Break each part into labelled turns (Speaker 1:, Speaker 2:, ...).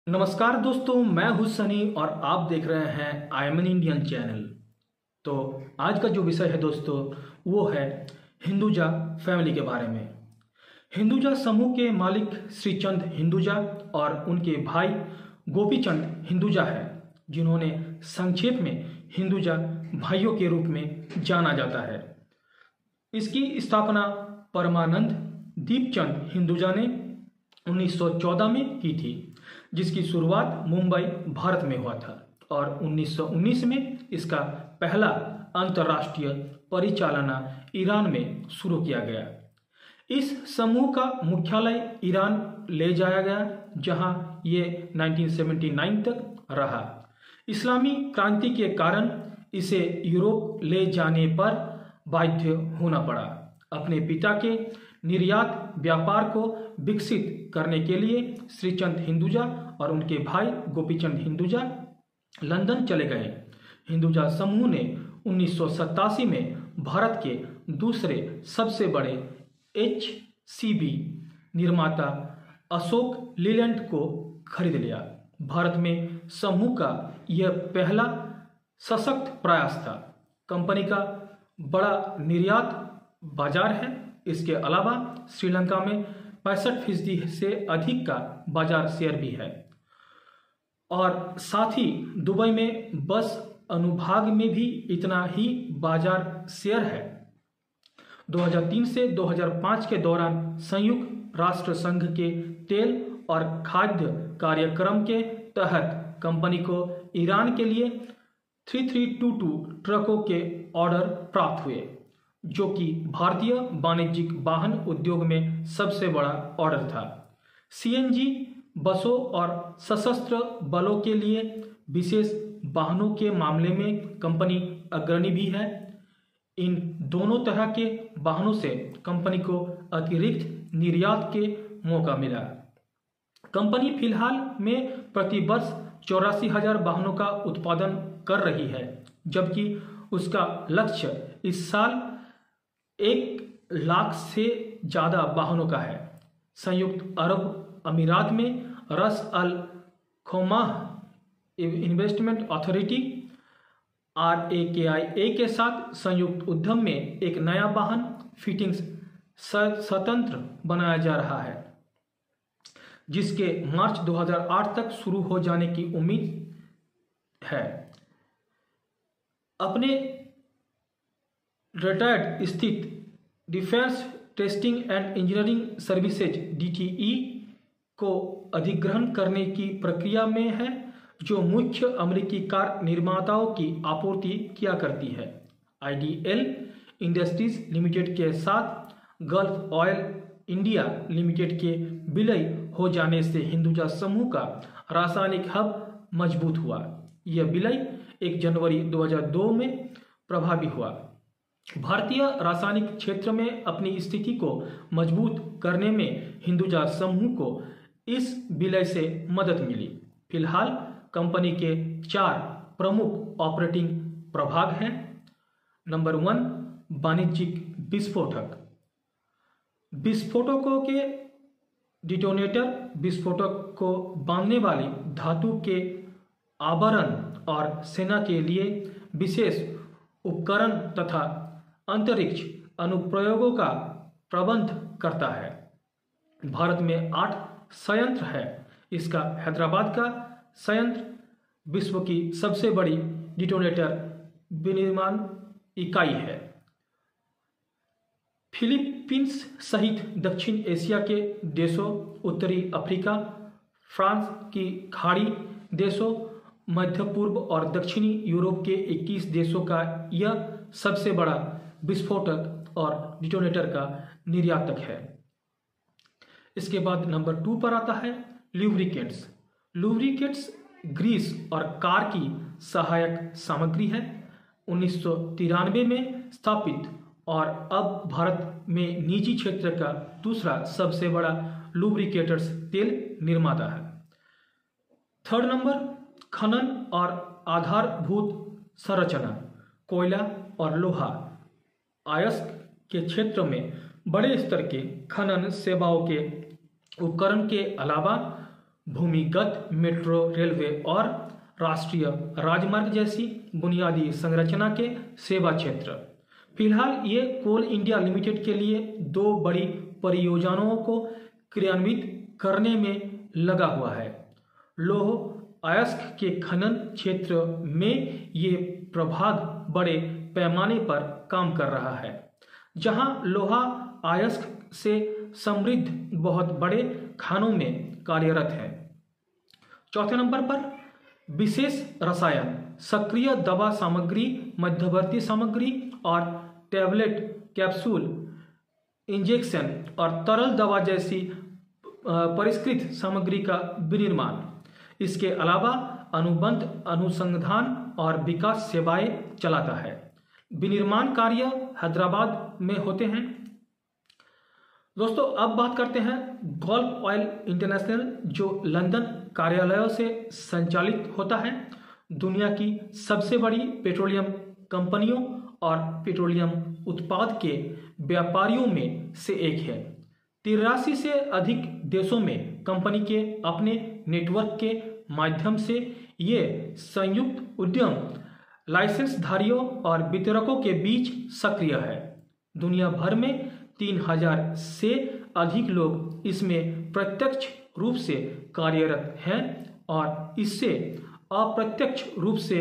Speaker 1: नमस्कार दोस्तों, मैं हूं सनी और आप देख रहे हैं I am an Indian channel. तो आज का जो विषय है दोस्तों वो है हिंदुजा फैमिली के बारे में। हिंदुजा समूह के मालिक श्रीचंद हिंदुजा और उनके भाई गोपीचंद हिंदुजा है, जिन्होंने संक्षेप में हिंदुजा भाइयों के रूप में जाना जाता है। इसकी स्थापना परमानंद दीपचंद हिंदुजा ने 1914 में की थी, जिसकी शुरुआत मुंबई भारत में हुआ था और 1919 में इसका पहला अंतर्राष्ट्रीय परिचालना ईरान में शुरू किया गया। इस समूह का मुख्यालय ईरान ले जाया गया, जहां ये 1979 तक रहा। इस्लामी क्रांति के कारण इसे यूरोप ले जाने पर बाध्य होना पड़ा। अपने पिता के निर्यात व्यापार को विकसित करने के लिए श्रीचंद हिंदुजा और उनके भाई गोपीचंद हिंदुजा लंदन चले गए। हिंदुजा समूह ने 1987 में भारत के दूसरे सबसे बड़े HCB निर्माता अशोक लीलैंड को खरीद लिया। भारत में समूह का यह पहला सशक्त प्रयास था। कंपनी का बड़ा निर्यात बाजार है। इसके अलावा श्रीलंका में 65% से अधिक का बाजार शेयर भी है और साथ ही दुबई में बस अनुभाग में भी इतना ही बाजार शेयर है। 2003 से 2005 के दौरान संयुक्त राष्ट्र संघ के तेल और खाद्य कार्यक्रम के तहत कंपनी को ईरान के लिए 3322 ट्रकों के ऑर्डर प्राप्त हुए, जो कि भारतीय वाणिज्यिक वाहन उद्योग में सबसे बड़ा ऑर्डर था। CNG बसों और सशस्त्र बलों के लिए विशेष वाहनों के मामले में कंपनी अग्रणी भी है। इन दोनों तरह के वाहनों से कंपनी को अतिरिक्त निर्यात के मौका मिला। कंपनी फिलहाल में प्रति वर्ष 84,000 वाहनों का उत्पादन कर रही है, जबकि उसका लक्ष्य इस साल 1 लाख से ज़्यादा वाहनों का है। संयुक्त अरब अमीरात में Ras Al Khaimah investment authority RAKIA के साथ संयुक्त उद्यम में एक नया वाहन फिटिंग्स स्वतंत्र बनाया जा रहा है, जिसके मार्च 2008 तक शुरू हो जाने की उम्मीद है। अपने रिटायर्ड स्थित defence testing and engineering services DTE को अधिग्रहण करने की प्रक्रिया में है, जो मुख्य अमेरिकी कार निर्माताओं की आपूर्ति किया करती है। IDL इंडस्ट्रीज लिमिटेड के साथ गल्फ ऑयल इंडिया लिमिटेड के विलय हो जाने से हिंदुजा समूह का रासायनिक हब मजबूत हुआ। यह विलय 1 जनवरी 2002 में प्रभावी हुआ। भारतीय रासायनिक क्षेत्र में अपनी स्थिति को मजबूत करने में हिंदुजा समूह को इस विलय से मदद मिली। फिलहाल कंपनी के 4 प्रमुख ऑपरेटिंग प्रभाग हैं। नंबर 1, वाणिज्यिक विस्फोटक। विस्फोटकों के डिटोनेटर विस्फोटक को बांधने वाली धातु के आवरण और सेना के लिए विशेष उपकरण तथा अंतरिक्ष अनुप्रयोगों का प्रबंध करता है। भारत में 8 संयंत्र है। इसका हैदराबाद का संयंत्र विश्व की सबसे बड़ी डिटोनेटर विनिर्माण इकाई है। फिलीपींस सहित दक्षिण एशिया के देशों, उत्तरी अफ्रीका, फ्रांस की खाड़ी देशों, मध्य पूर्व और दक्षिणी यूरोप के 21 देशों का यह सबसे बड़ा विस्फोटक और डिटोनेटर का निर्यातक है। इसके बाद नंबर 2 पर आता है लुब्रिकेंट्स। लुब्रिकेंट्स ग्रीस और कार की सहायक सामग्री है। 1993 में स्थापित और अब भारत में निजी क्षेत्र का दूसरा सबसे बड़ा लुब्रिकेटर्स तेल निर्माता है। 3rd नंबर, खनन और आधारभूत संरचना। कोयला और लोहा अयस्क के क्षेत्र में बड़े स्तर के खनन सेवाओं के उपकरण के अलावा भूमिगत मेट्रो रेलवे और राष्ट्रीय राजमार्ग जैसी बुनियादी संरचना के सेवा क्षेत्र। फिलहाल ये कोल इंडिया लिमिटेड के लिए 2 बड़ी परियोजनाओं को क्रियान्वित करने में लगा हुआ है। लौह अयस्क के खनन क्षेत्र में ये प्रभाग बड़े पैमाने पर काम कर रहा है, जहां लोहा अयस्क से समृद्ध बहुत बड़े खानों में कार्यरत है। चौथे नंबर पर विशेष रसायन, सक्रिय दवा सामग्री, मध्यवर्ती सामग्री और टैबलेट, कैप्सूल, इंजेक्शन और तरल दवा जैसी परिष्कृत सामग्री का विनिर्माण। इसके अलावा अनुबंध, अनुसंधान और विकास सेवाएं चलाता है। विनिर्माण कार्य हैदराबाद में होते हैं। दोस्तों अब बात करते हैं गल्फ ऑयल इंटरनेशनल, जो लंदन कार्यालयों से संचालित होता है। दुनिया की सबसे बड़ी पेट्रोलियम कंपनियों और पेट्रोलियम उत्पाद के व्यापारियों में से एक है। 83 से अधिक देशों में कंपनी के अपने नेटवर्क के माध्यम से ये संयुक्त उद्यम लाइसेंसधारियों और वितरकों के बीच सक्रिय है। दुनिया भर में 3000 से अधिक लोग इसमें प्रत्यक्ष रूप से कार्यरत हैं और इससे अप्रत्यक्ष रूप से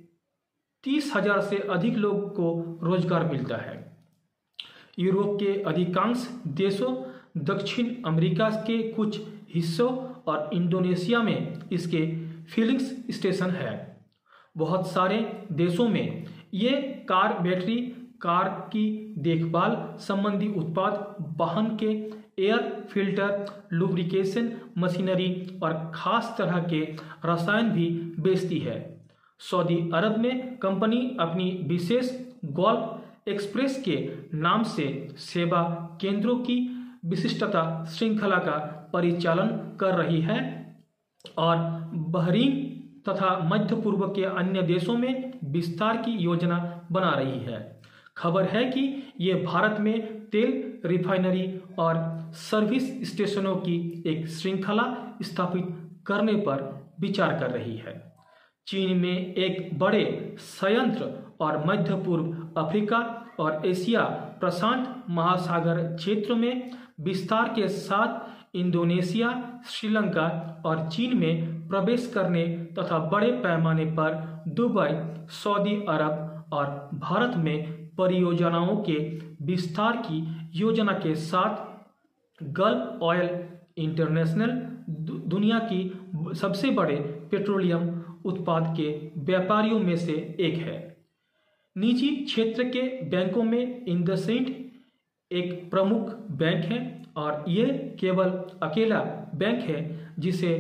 Speaker 1: 30,000 से अधिक लोगों को रोजगार मिलता है। यूरोप के अधिकांश देशों, दक्षिण अमेरिका के कुछ हिस्सों और इंडोनेशिया में इसके फिलिंग स्टेशन है। बहुत सारे देशों में ये कार, बैटरी, कार की देखभाल संबंधी उत्पाद, वाहन के एयर फिल्टर, लुब्रिकेशन मशीनरी और खास तरह के रसायन भी बेचती है। सऊदी अरब में कंपनी अपनी विशेष गल्फ एक्सप्रेस के नाम से सेवा केंद्रों की विशिष्टता श्रृंखला का परिचालन कर रही है और बहरीन तथा मध्य पूर्व के अन्य देशों में विस्तार की योजना बना रही है। खबर है कि ये भारत में तेल रिफाइनरी और सर्विस स्टेशनों की एक श्रृंखला स्थापित करने पर विचार कर रही है। चीन में एक बड़े संयंत्र और मध्य पूर्व, अफ्रीका और एशिया प्रशांत महासागर क्षेत्र में विस्तार के साथ इंडोनेशिया, श्रीलंका और चीन में प्रवेश करने तथा बड़े पैमाने पर दुबई, सऊदी अरब और भारत में परियोजनाओं के विस्तार की योजना के साथ गल्फ ऑयल इंटरनेशनल दुनिया की सबसे बड़े पेट्रोलियम उत्पाद के व्यापारियों में से एक है। निजी क्षेत्र के बैंकों में इंडसइंड एक प्रमुख बैंक है और ये केवल अकेला बैंक है जिसे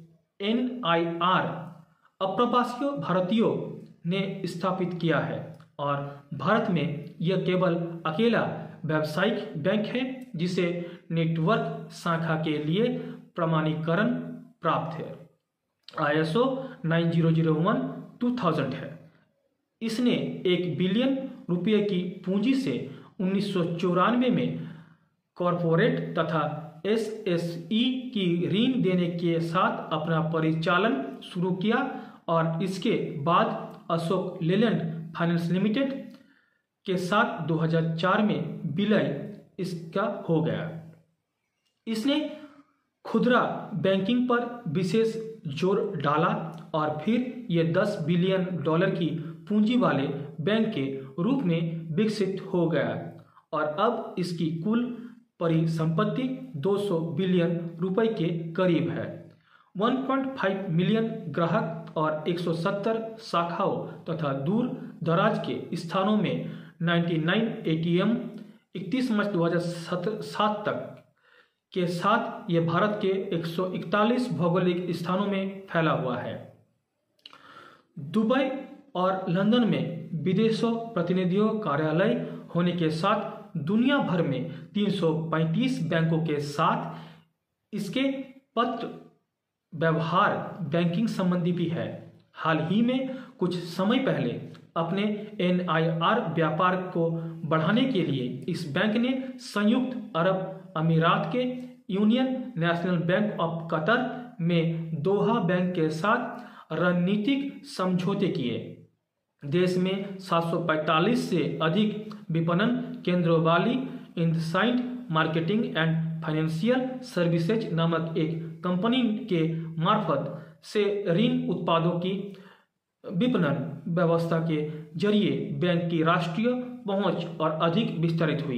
Speaker 1: NIR अप्रवासी भारतीयों ने स्थापित किया है और भारत में यह केवल अकेला व्यावसायिक बैंक है जिसे नेटवर्क शाखा के लिए प्रमाणीकरण प्राप्त है। ISO 9001:2000 है। इसने 1 बिलियन रुपये की पूंजी से 1994 में कॉरपोरेट तथा SSE की ऋण देने के साथ अपना परिचालन शुरू किया और इसके बाद अशोक लेलैंड फाइनेंस लिमिटेड के साथ 2004 में विलय इसका हो गया। इसने खुदरा बैंकिंग पर विशेष जोर डाला और फिर यह $10 बिलियन की पूंजी वाले बैंक के रूप में विकसित हो गया और अब इसकी कुल परिसंपत्ति 200 बिलियन रुपए के करीब है। 1.5 मिलियन ग्राहक और 170 शाखाओं तथा दूर दराज के स्थानों में 99 ATM 31 मार्च 2007 तक के साथ यह भारत के 141 भौगोलिक स्थानों में फैला हुआ है। दुबई और लंदन में विदेशों प्रतिनिधियों कार्यालय होने के साथ दुनिया भर में 335 बैंकों के साथ इसके पत्र व्यवहार बैंकिंग संबंधी भी है। हाल ही में कुछ समय पहले अपने NIR व्यापार को बढ़ाने के लिए इस बैंक ने संयुक्त अरब अमीरात के Union National Bank of Qatar में दोहा बैंक के साथ रणनीतिक समझौते किए। देश में 745 से अधिक विपणन केंद्रों वाली Insight Marketing and Financial Services नामक एक कंपनी के मार्फत से ऋण उत्पादों की विपणन व्यवस्था के जरिए बैंक की राष्ट्रीय पहुंच और अधिक विस्तृत हुई।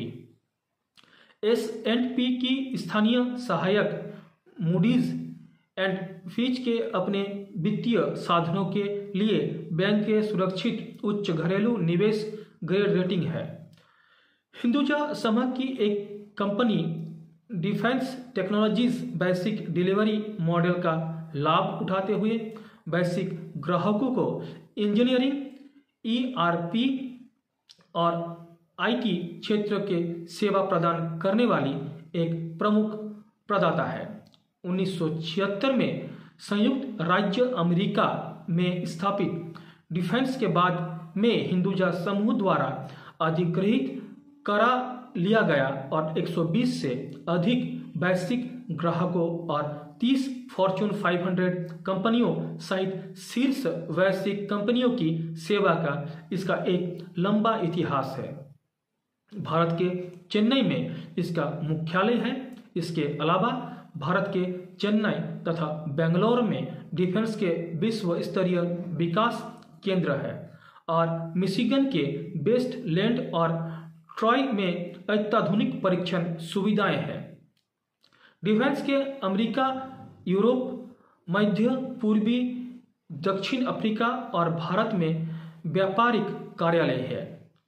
Speaker 1: S&P की स्थानीय सहायक मूडीज एंड फिच के अपने वित्तीय साधनों के लिए बैंक के सुरक्षित उच्च घरेलू निवेश ग्रेड रेटिंग है। हिंदुजा समूह की एक कंपनी डिफेंस टेक्नोलॉजीज वैश्विक डिलीवरी मॉडल का लाभ उठाते हुए वैश्विक ग्राहकों को इंजीनियरिंग, ERP और IT क्षेत्र के सेवा प्रदान करने वाली एक प्रमुख प्रदाता है। 1976 में संयुक्त राज्य अमेरिका में स्थापित डिफेंस के बाद में हिंदुजा समूह द्वारा अधिग्रहित करा लिया गया और 120 से अधिक वैश्विक ग्राहकों और 30 फॉर्च्यून 500 कंपनियों सहित शीर्ष वैश्विक कंपनियों की सेवा का इसका एक लंबा इतिहास है। भारत के चेन्नई में इसका मुख्यालय है। इसके अलावा भारत के चेन्नई तथा बेंगलोर में डिफेंस के विश्व स्तरीय विकास केंद्र है और मिशिगन के वेस्ट लैंड और ट्रॉय में अत्याधुनिक परीक्षण सुविधाएं हैं। डिफेंस के अमेरिका, यूरोप, मध्य पूर्वी, दक्षिण अफ्रीका और भारत में व्यापारिक कार्यालय है।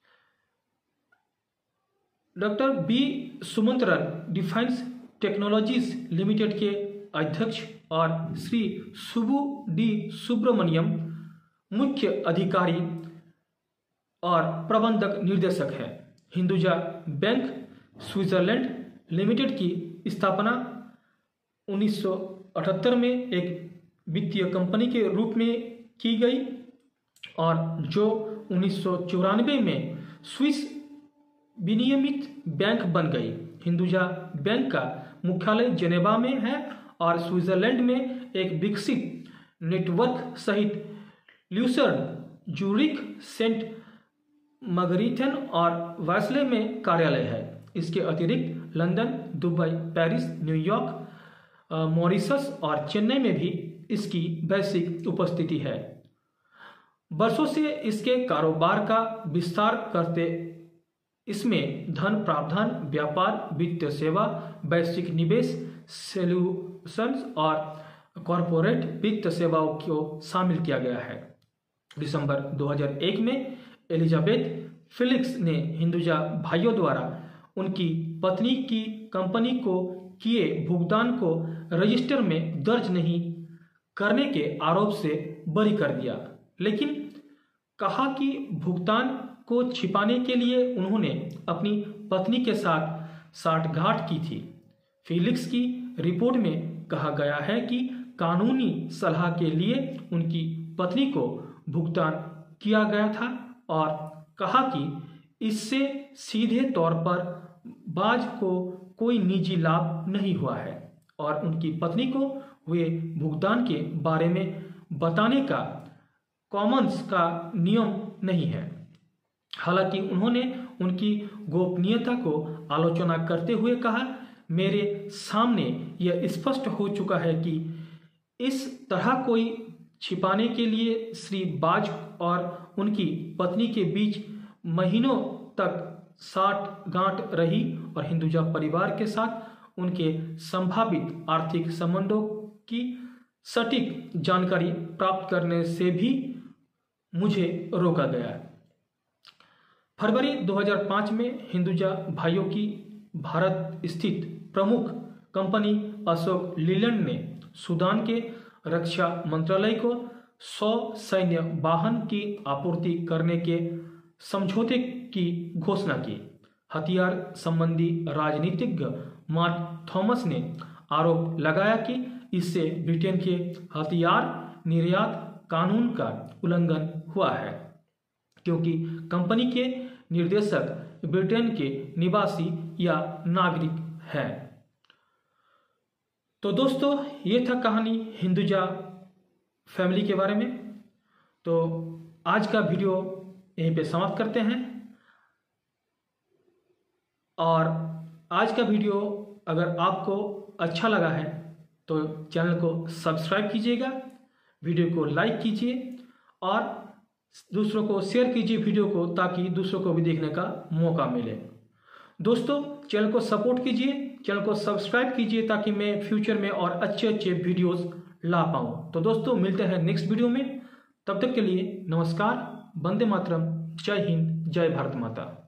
Speaker 1: Doctor B Sumantran Defence Technologies Limited के अध्यक्ष और श्री सुबु डी सुब्रमण्यम मुख्य अधिकारी और प्रबंधक निर्देशक हैं। हिंदुजा बैंक स्विट्जरलैंड लिमिटेड की स्थापना 1978 में एक वित्तीय कंपनी के रूप में की गई और जो 1994 में स्विस विनियमित बैंक बन गई। हिंदुजा बैंक का मुख्यालय जेनेवा में है और स्विट्जरलैंड में एक विकसित नेटवर्क सहित ल्यूसर्न, जूरिक, सेंट मगरीथन और वास्ले में कार्यालय है। इसके अतिरिक्त London, Dubai, Paris, New York, Mauritius और चेन्नई में भी इसकी वैश्विक उपस्थिति है। वर्षों से इसके कारोबार का विस्तार करते इसमें धन प्रावधान, व्यापार, वित्तीय सेवा, वैश्विक निवेश, सॉल्यूशंस और कॉरपोरेट वित्त सेवाओं को शामिल किया गया है। दिसंबर 2001 में एलिजाबेथ फिलिक्स ने हिंदुजा भाइयों द्वारा उनकी पत्नी की कंपनी को किए भुगतान को रजिस्टर में दर्ज नहीं करने के आरोप से बरी कर दिया, लेकिन कहा कि भुगतान को छिपाने के लिए उन्होंने अपनी पत्नी के साथ साठगांठ की थी। फिलिक्स की रिपोर्ट में कहा गया है कि कानूनी सलाह के लिए उनकी पत्नी को भुगतान किया गया था और कहा कि इससे सीधे तौर पर बाज को कोई निजी लाभ नहीं हुआ है और उनकी पत्नी को हुए भुगतान के बारे में बताने का कॉमन्स का नियम नहीं है। हालांकि उन्होंने उनकी गोपनीयता को आलोचना करते हुए कहा, मेरे सामने यह स्पष्ट हो चुका है कि इस तरह कोई छिपाने के लिए श्री बाज और उनकी पत्नी के बीच महीनों तक साठगांठ रही और हिंदुजा परिवार के साथ उनके संभावित आर्थिक संबंधों की सटीक जानकारी प्राप्त करने से भी मुझे रोका गया। फरवरी 2005 में हिंदुजा भाइयों की भारत स्थित प्रमुख कंपनी अशोक लीलैंड ने सूडान के रक्षा मंत्रालय को 100 सैन्य वाहन की आपूर्ति करने के समझौते की घोषणा की। हथियार संबंधी राजनीतिज्ञ मार्क थॉमस ने आरोप लगाया कि इससे ब्रिटेन के हथियार निर्यात कानून का उल्लंघन हुआ है, क्योंकि कंपनी के निर्देशक ब्रिटेन के निवासी या नागरिक हैं। तो दोस्तों ये था कहानी हिंदुजा फैमिली के बारे में। तो आज का वीडियो यहीं पे समाप्त करते हैं। और आज का वीडियो अगर आपको अच्छा लगा है तो चैनल को सब्सक्राइब कीजिएगा, वीडियो को लाइक कीजिए और दूसरों को शेयर कीजिए वीडियो को, ताकि दूसरों को भी देखने का मौका मिले। दोस्तों चैनल को सपोर्ट कीजिए, चैनल को सब्सक्राइब कीजिए, ताकि मैं फ्यूचर में और अच्छे अच्छे वीडियोस ला पाऊँ। तो दोस्तों मिलते हैं नेक्स्ट वीडियो में, तब तक के लिए नमस्कार, वंदे मातरम, जय हिंद, जय भारत माता।